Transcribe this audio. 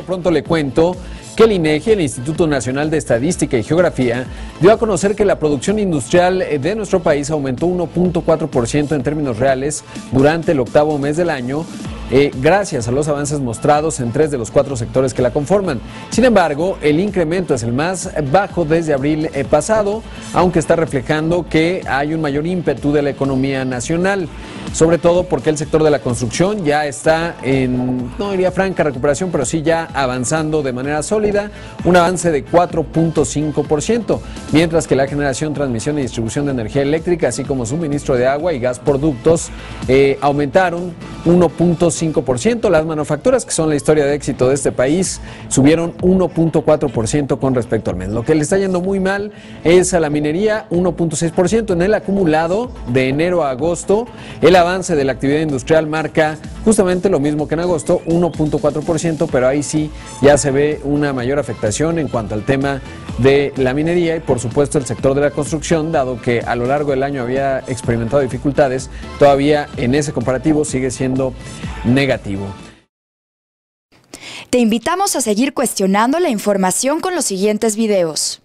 lo pronto le cuento que el INEGI, el Instituto Nacional de Estadística y Geografía, dio a conocer que la producción industrial de nuestro país aumentó 1.4% en términos reales durante el octavo mes del año, gracias a los avances mostrados en 3 de los 4 sectores que la conforman. Sin embargo, el incremento es el más bajo desde abril pasado, aunque está reflejando que hay un mayor ímpetu de la economía nacional, sobre todo porque el sector de la construcción ya está en, no diría franca recuperación, pero sí ya avanzando de manera sólida, un avance de 4.5%, mientras que la generación, transmisión y distribución de energía eléctrica, así como suministro de agua y gas por ductos, aumentaron 1.5%. Las manufacturas, que son la historia de éxito de este país, subieron 1.4% con respecto al mes. Lo que le está yendo muy mal es a la minería, 1.6%. En el acumulado de enero a agosto, el avance de la actividad industrial marca justamente lo mismo que en agosto, 1.4%, pero ahí sí ya se ve una mayor afectación en cuanto al tema de la minería y por supuesto el sector de la construcción, dado que a lo largo del año había experimentado dificultades, todavía en ese comparativo sigue siendo negativo. Te invitamos a seguir cuestionando la información con los siguientes videos.